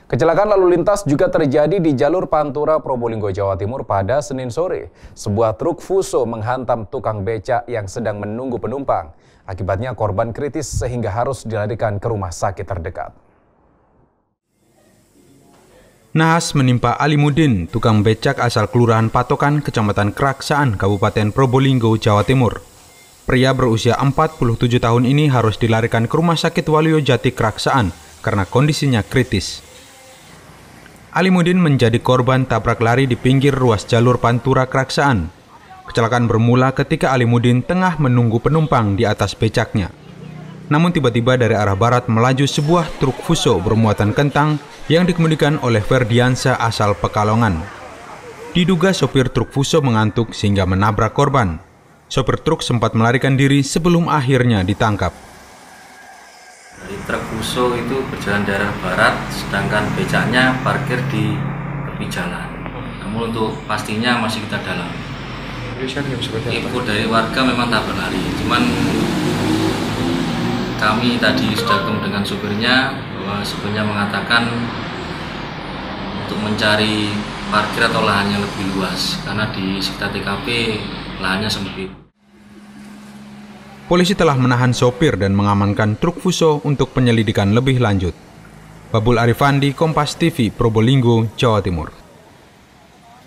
Kecelakaan lalu lintas juga terjadi di jalur Pantura Probolinggo, Jawa Timur pada Senin sore. Sebuah truk Fuso menghantam tukang becak yang sedang menunggu penumpang. Akibatnya korban kritis sehingga harus dilarikan ke rumah sakit terdekat. Nahas menimpa Alimuddin, tukang becak asal Kelurahan Patokan, Kecamatan Kraksaan, Kabupaten Probolinggo, Jawa Timur. Pria berusia 47 tahun ini harus dilarikan ke Rumah Sakit Waluyo Jati Kraksaan karena kondisinya kritis. Alimuddin menjadi korban tabrak lari di pinggir ruas jalur Pantura Kraksaan. Kecelakaan bermula ketika Alimuddin tengah menunggu penumpang di atas becaknya. Namun tiba-tiba dari arah barat melaju sebuah truk Fuso bermuatan kentang yang dikemudikan oleh Ferdiansa asal Pekalongan. Diduga sopir truk Fuso mengantuk sehingga menabrak korban. Sopir truk sempat melarikan diri sebelum akhirnya ditangkap. Dari truk Fuso itu berjalan dari arah barat, sedangkan becaknya parkir di tepi jalan. Namun untuk pastinya masih kita dalam. Info dari warga memang tabrak lari, cuman kami tadi sudah ketemu dengan supirnya, bahwa supirnya mengatakan untuk mencari parkir atau lahan yang lebih luas, karena di sekitar TKP lahannya sempit. Polisi telah menahan sopir dan mengamankan truk Fuso untuk penyelidikan lebih lanjut. Babul Arifandi, Kompas TV, Probolinggo, Jawa Timur.